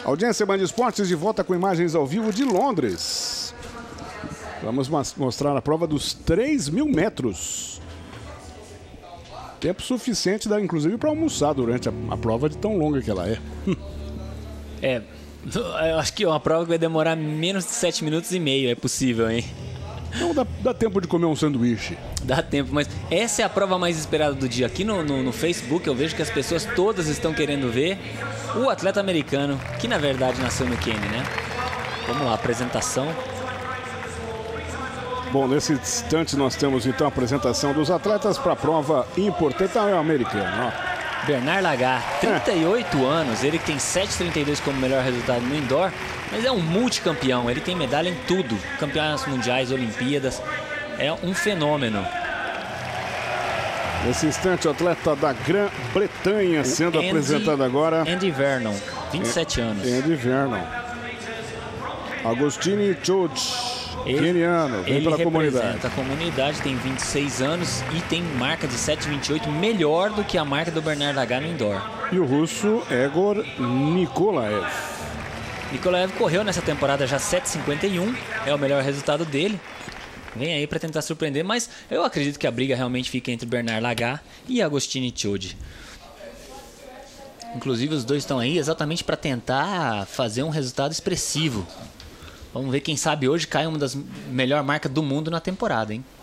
Audiência Band Esportes de volta com imagens ao vivo de Londres. Vamos mostrar a prova dos 3.000 metros. Tempo suficiente, inclusive, para almoçar durante a prova de tão longa que ela é. Eu acho que é uma prova que vai demorar menos de 7 minutos e meio, é possível, hein? Então dá tempo de comer um sanduíche. Dá tempo, mas essa é a prova mais esperada do dia. Aqui no Facebook eu vejo que as pessoas todas estão querendo ver o atleta americano, que na verdade nasceu no Quênia, né? Vamos lá, apresentação. Bom, nesse instante nós temos então a apresentação dos atletas para a prova importante americana. Ó. Bernard Lagat, 38 anos, ele que tem 7,32 como melhor resultado no indoor, mas é um multicampeão, ele tem medalha em tudo, campeonatos mundiais, Olimpíadas, é um fenômeno. Nesse instante, o atleta da Grã-Bretanha sendo apresentado agora. Andy Vernon, 27 anos. Andy Vernon. Agostini Choudhury, queniano, vem pela comunidade. Ele representa a comunidade, tem 26 anos e tem marca de 7,28, melhor do que a marca do Bernard Lagat no indoor. E o russo Egor Nikolaev. Nikolaev correu nessa temporada já 7,51, é o melhor resultado dele. Vem aí para tentar surpreender, mas eu acredito que a briga realmente fica entre Bernard Lagat e Agostini Choudhury. Inclusive os dois estão aí exatamente para tentar fazer um resultado expressivo. Vamos ver, quem sabe hoje cai uma das melhores marcas do mundo na temporada, hein?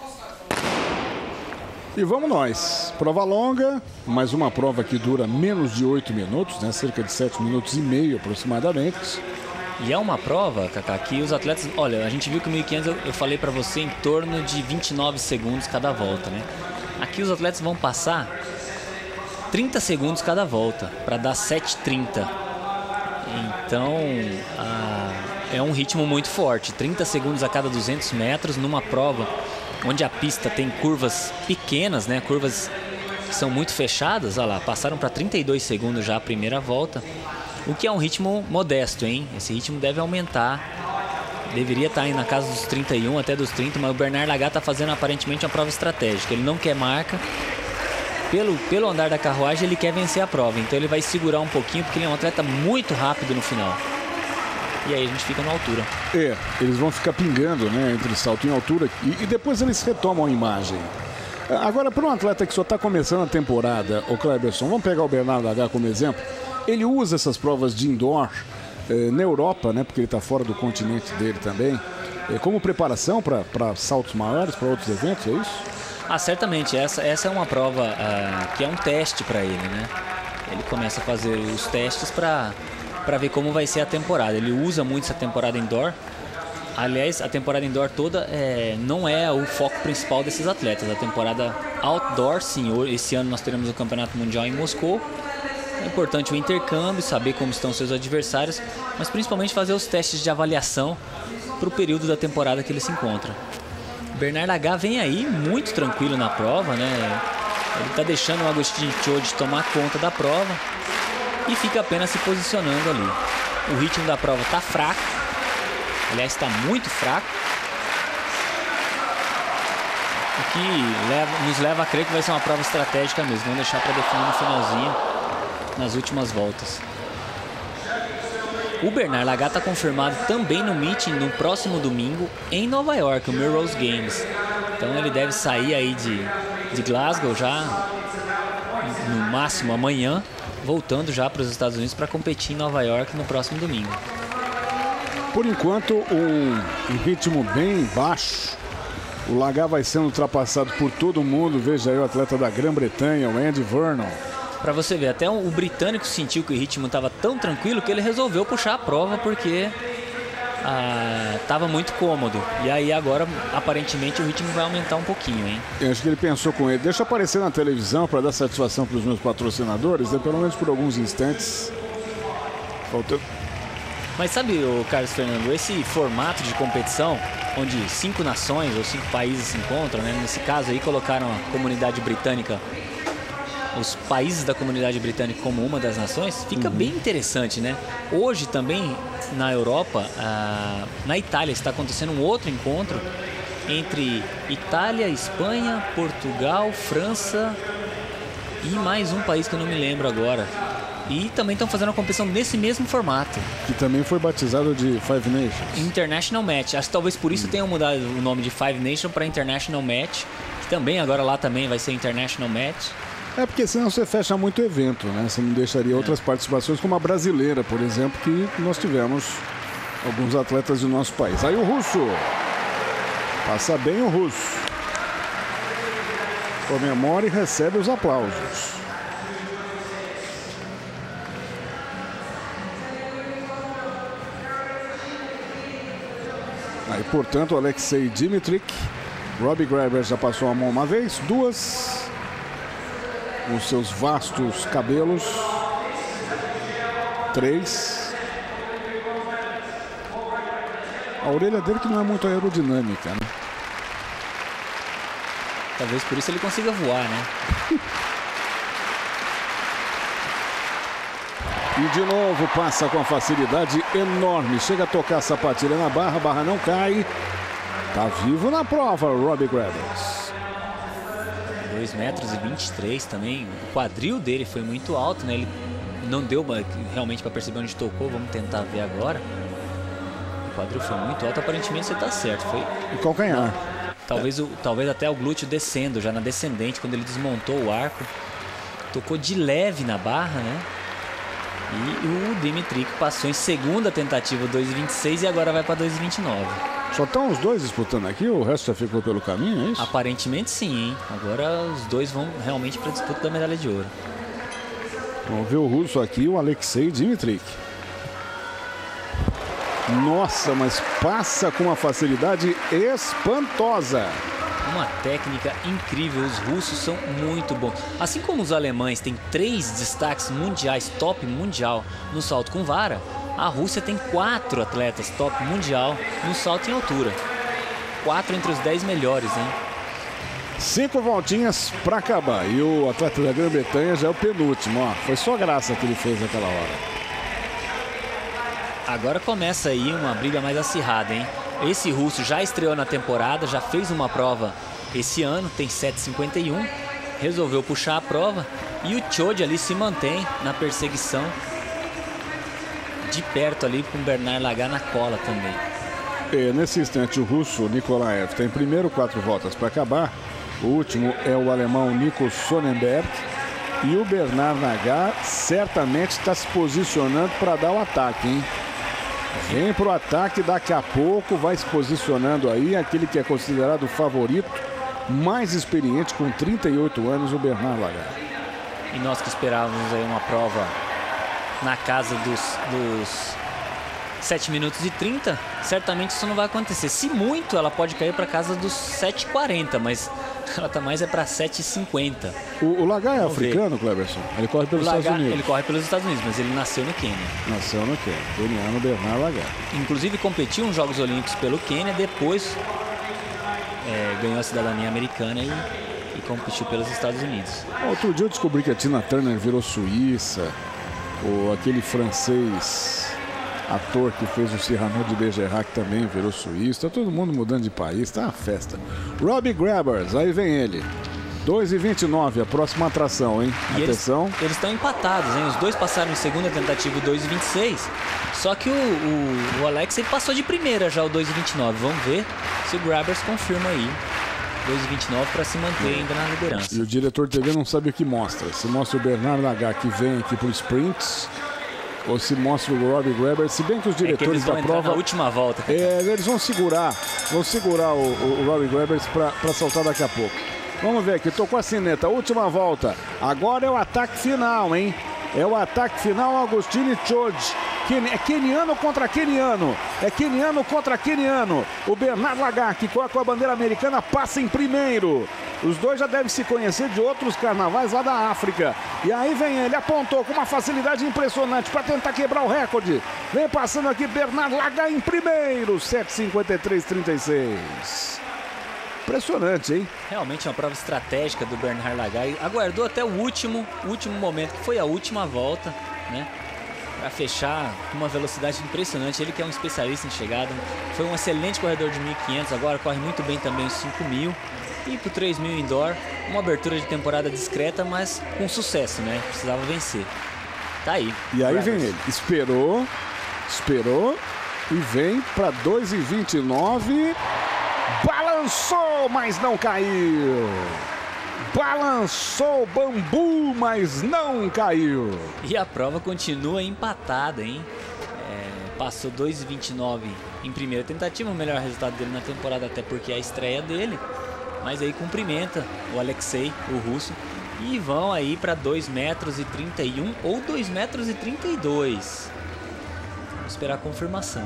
E vamos nós. Prova longa, mais uma prova que dura menos de 8 minutos, né? Cerca de 7 minutos e meio aproximadamente. E é uma prova, Kaká, que os atletas... Olha, a gente viu que o 1.500 eu falei para você em torno de 29 segundos cada volta, né? Aqui os atletas vão passar 30 segundos cada volta, para dar 7,30. Então, é um ritmo muito forte. 30 segundos a cada 200 metros numa prova onde a pista tem curvas pequenas, né? Curvas que são muito fechadas. Olha lá, passaram para 32 segundos já a primeira volta. O que é um ritmo modesto, hein? Esse ritmo deve aumentar. Deveria estar aí na casa dos 31, até dos 30, mas o Bernard Lagat está fazendo aparentemente uma prova estratégica. Ele não quer marca. Pelo andar da carruagem, ele quer vencer a prova. Então ele vai segurar um pouquinho, porque ele é um atleta muito rápido no final. E aí a gente fica na altura. Eles vão ficar pingando, né? Entre salto em altura e depois eles retomam a imagem. Agora, para um atleta que só está começando a temporada, o Cleberson, vamos pegar o Bernard Lagat como exemplo. Ele usa essas provas de indoor na Europa, né, porque ele está fora do continente dele também, como preparação para saltos maiores, para outros eventos, é isso? Certamente. Essa é uma prova que é um teste para ele, né? Ele começa a fazer os testes para ver como vai ser a temporada. Ele usa muito essa temporada indoor. Aliás, a temporada indoor toda não é o foco principal desses atletas. A temporada outdoor, sim. Esse ano nós teremos o Campeonato Mundial em Moscou. É importante o intercâmbio, saber como estão seus adversários, mas principalmente fazer os testes de avaliação para o período da temporada que ele se encontra. O Bernard Lagat vem aí muito tranquilo na prova, né? Ele está deixando o Agostini Choudhury tomar conta da prova e fica apenas se posicionando ali. O ritmo da prova está fraco, aliás, está muito fraco, o que nos leva a crer que vai ser uma prova estratégica mesmo. Vamos deixar para definir no finalzinho, nas últimas voltas. O Bernard Lagat está confirmado também no meeting no próximo domingo em Nova York, o Melrose Games. Então ele deve sair aí de Glasgow já no máximo amanhã, voltando já para os Estados Unidos para competir em Nova York no próximo domingo. Por enquanto, um ritmo bem baixo. O Lagat vai sendo ultrapassado por todo mundo. Veja aí o atleta da Grã-Bretanha, o Andy Vernon. Para você ver, até o britânico sentiu que o ritmo estava tão tranquilo que ele resolveu puxar a prova porque estava muito cômodo. E aí agora, aparentemente, o ritmo vai aumentar um pouquinho, hein? Eu acho que ele pensou com ele, deixa aparecer na televisão para dar satisfação para os meus patrocinadores, né? Pelo menos por alguns instantes. Faltando. Mas sabe, o Carlos Fernando, esse formato de competição, onde 5 nações ou 5 países se encontram, né? Nesse caso aí colocaram a comunidade britânica, os países da comunidade britânica como uma das nações, fica bem interessante, né? Hoje também na Europa, na Itália, está acontecendo um outro encontro entre Itália, Espanha, Portugal, França e mais um país que eu não me lembro agora. E também estão fazendo uma competição nesse mesmo formato. Que também foi batizado de Five Nations. International Match. Acho que talvez por isso tenham mudado o nome de Five Nations para International Match. Que também agora lá também vai ser International Match. É porque senão você fecha muito evento, né? Você não deixaria outras participações, como a brasileira, por exemplo, que nós tivemos alguns atletas do nosso país. Aí o russo. Passa bem o russo. Comemora e recebe os aplausos. Aí, portanto, Alexei Dimitric. Robbie Grabber já passou a mão uma vez, duas. Os seus vastos cabelos. 3. A orelha dele que não é muito aerodinâmica, né? Talvez por isso ele consiga voar, né? E de novo passa com a facilidade enorme. Chega a tocar a sapatilha na barra, a barra não cai. Tá vivo na prova, Robbie Grabber. 2,23 metros também. O quadril dele foi muito alto, né? Ele não deu realmente para perceber onde tocou. Vamos tentar ver agora. O quadril foi muito alto. Aparentemente você tá certo. Foi o calcanhar. Talvez até o glúteo descendo, já na descendente, quando ele desmontou o arco. Tocou de leve na barra, né? E o Dimitric passou em segunda tentativa 2,26 e agora vai para 2,29. Só estão os dois disputando aqui? O resto já ficou pelo caminho, é isso? Aparentemente sim, hein? Agora os dois vão realmente para a disputa da medalha de ouro. Vamos ver o russo aqui, o Alexei Dimitric. Nossa, mas passa com uma facilidade espantosa. Uma técnica incrível, os russos são muito bons. Assim como os alemães têm 3 destaques mundiais, top mundial no salto com vara, a Rússia tem 4 atletas top mundial no salto em altura. 4 entre os 10 melhores, hein? 5 voltinhas para acabar. E o atleta da Grã-Bretanha já é o penúltimo, ó. Foi só graça que ele fez naquela hora. Agora começa aí uma briga mais acirrada, hein? Esse russo já estreou na temporada, já fez uma prova esse ano, tem 7,51, resolveu puxar a prova e o Chodj ali se mantém na perseguição de perto ali com o Bernard Lagat na cola também. Nesse instante o russo Nikolaev tem primeiro 4 voltas para acabar, o último é o alemão Nico Sonnenberg e o Bernard Lagat certamente está se posicionando para dar o ataque, hein? Vem pro ataque, daqui a pouco vai se posicionando aí aquele que é considerado o favorito, mais experiente, com 38 anos, o Bernard Lagat. E nós que esperávamos aí uma prova na casa dos 7 minutos e 30, certamente isso não vai acontecer. Se muito, ela pode cair para casa dos 7,40, mas ela tá mais para 7,50. O Lagat é africano, Cleberson? Ele corre pelos Estados Unidos. Ele corre pelos Estados Unidos, mas ele nasceu no Quênia. Nasceu no Quênia. Queniano Bernard Lagat. Inclusive competiu nos Jogos Olímpicos pelo Quênia, depois ganhou a cidadania americana e competiu pelos Estados Unidos. Outro dia eu descobri que a Tina Turner virou suíça, ou aquele francês ator que fez o Cyrano de Bergerac também virou suíço. Tá todo mundo mudando de país, tá uma festa. Robbie Grabber, aí vem ele. 2,29, a próxima atração, hein? E atenção. Eles estão empatados, hein? Os dois passaram em segunda tentativa o 2,26. Só que o Alexei passou de primeira já o 2,29. Vamos ver se o Grabber confirma aí. 2,29 para se manter ainda na liderança. E o diretor de TV não sabe o que mostra. Se mostra o Bernard Lagat que vem aqui pro sprint, ou se mostra o Robbie Grabber, se bem que os diretores da prova na última volta. Eles vão segurar o Robbie Grabber para saltar daqui a pouco. Vamos ver aqui, tocou a sineta, última volta. Agora é o ataque final, hein? É o ataque final, Agostini Chodj. É queniano contra queniano. É queniano contra queniano. O Bernard Lagat, que com a bandeira americana, passa em primeiro. Os dois já devem se conhecer de outros carnavais lá da África. E aí vem ele, apontou com uma facilidade impressionante para tentar quebrar o recorde. Vem passando aqui Bernard Lagat em primeiro, 7,53,36. Impressionante, hein? Realmente uma prova estratégica do Bernard Lagat. Aguardou até o último momento, que foi a última volta, né? Para fechar com uma velocidade impressionante. Ele que é um especialista em chegada. Foi um excelente corredor de 1.500, agora corre muito bem também os 5.000. E pro 3.000 indoor, uma abertura de temporada discreta, mas com sucesso, né? Precisava vencer. Tá aí. E aí vem ele. Esperou e vem para 2,29. Balançou, mas não caiu. Balançou o bambu, mas não caiu. E a prova continua empatada, hein? Passou 2,29 em primeira tentativa, o melhor resultado dele na temporada, até porque é a estreia dele. Mas aí cumprimenta o Alexei, o russo. E vão aí para 2,31 metros ou 2,32 metros. Vamos esperar a confirmação.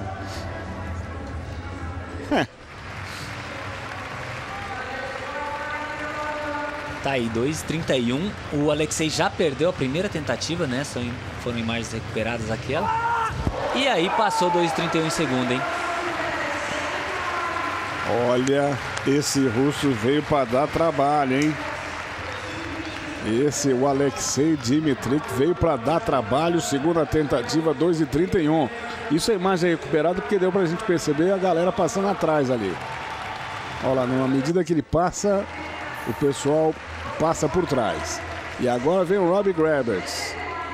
Tá aí, 2,31. O Alexei já perdeu a primeira tentativa, né? Foram imagens recuperadas aquela. E aí passou 2,31 em segunda, hein? Olha, esse russo veio para dar trabalho, hein? O Alexei Dimitriuk veio para dar trabalho. Segunda tentativa, 2,31. Isso é imagem recuperada porque deu para a gente perceber a galera passando atrás ali. Olha lá, numa medida que ele passa, o pessoal passa por trás. E agora vem o Robbie Graberts.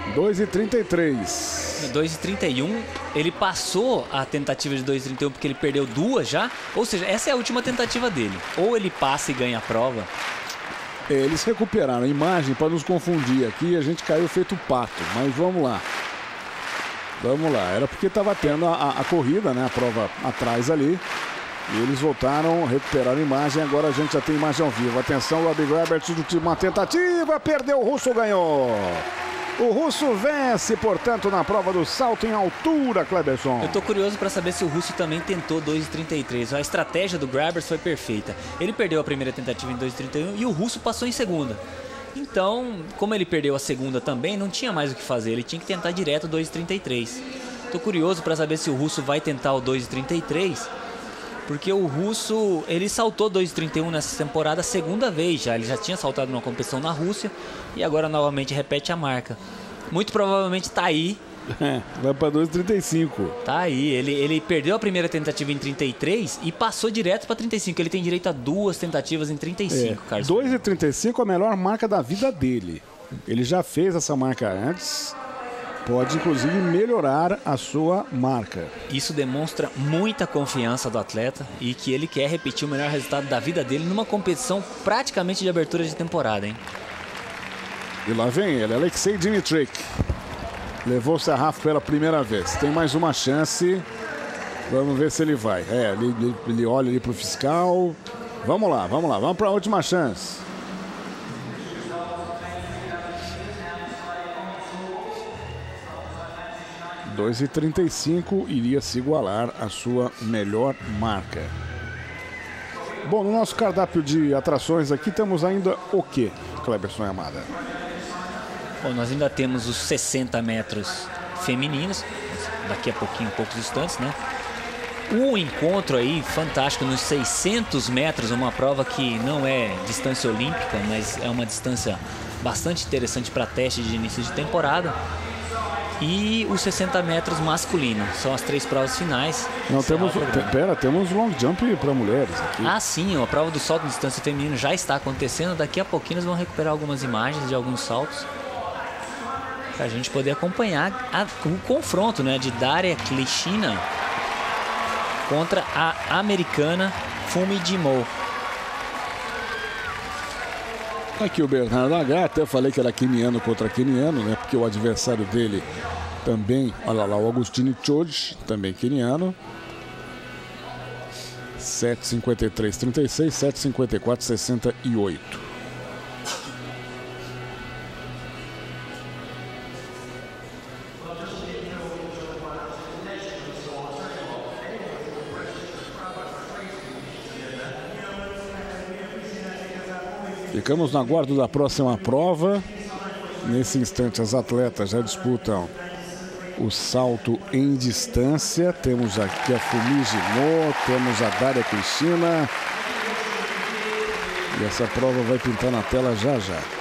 2,33. 2,31, ele passou a tentativa de 2,31 porque ele perdeu duas já. Ou seja, essa é a última tentativa dele. Ou ele passa e ganha a prova. Eles recuperaram a imagem para nos confundir aqui. A gente caiu feito pato. Mas vamos lá. Vamos lá. Era porque estava tendo a corrida, né? A prova atrás ali. E eles voltaram, recuperaram a imagem. Agora a gente já tem imagem ao vivo. Atenção, Robbie Graberts, uma tentativa. Perdeu, o russo ganhou. O russo vence, portanto, na prova do salto em altura, Cleberson. Eu tô curioso para saber se o russo também tentou 2,33. A estratégia do Graberts foi perfeita. Ele perdeu a primeira tentativa em 2,31 e o russo passou em segunda. Então, como ele perdeu a segunda também, não tinha mais o que fazer. Ele tinha que tentar direto 2,33. Tô curioso para saber se o russo vai tentar o 2,33. Porque o russo, ele saltou 2,31 nessa temporada a segunda vez já. Ele já tinha saltado numa competição na Rússia e agora novamente repete a marca. Muito provavelmente tá aí. Vai para 2,35. Tá aí. Ele perdeu a primeira tentativa em 33 e passou direto para 35. Ele tem direito a duas tentativas em 35, Carlos. 2,35 é a melhor marca da vida dele. Ele já fez essa marca antes. Pode, inclusive, melhorar a sua marca. Isso demonstra muita confiança do atleta e que ele quer repetir o melhor resultado da vida dele numa competição praticamente de abertura de temporada, hein? E lá vem ele, Alexei Dimitriuk. Levou o sarrafo pela primeira vez. Tem mais uma chance. Vamos ver se ele vai. Ele olha ali para o fiscal. Vamos lá. Vamos para a última chance. E 2,35 iria se igualar à sua melhor marca. Bom, no nosso cardápio de atrações aqui temos ainda o que, Cleberson Yamada? Bom, nós ainda temos os 60 metros femininos, daqui a pouquinho, poucos instantes, né? Um encontro aí fantástico nos 600 metros, uma prova que não é distância olímpica, mas é uma distância bastante interessante para teste de início de temporada. E os 60 metros masculino, são as três provas finais. Não, temos long jump para mulheres aqui. Ah, sim, a prova do salto de distância feminino já está acontecendo. Daqui a pouquinho nós vamos recuperar algumas imagens de alguns saltos para a gente poder acompanhar o confronto, né, de Daria Klishina contra a americana Fumi Jimo. Aqui o Bernardo Agar, até falei que era queniano contra queniano, né? Porque o adversário dele também, olha lá, o Agustini Chodj, também queniano. 7,53,36, 7,54,68. Ficamos no aguardo da próxima prova. Nesse instante, as atletas já disputam o salto em distância. Temos aqui a Fumi Jimo, temos a Daria Klishina. E essa prova vai pintar na tela já já.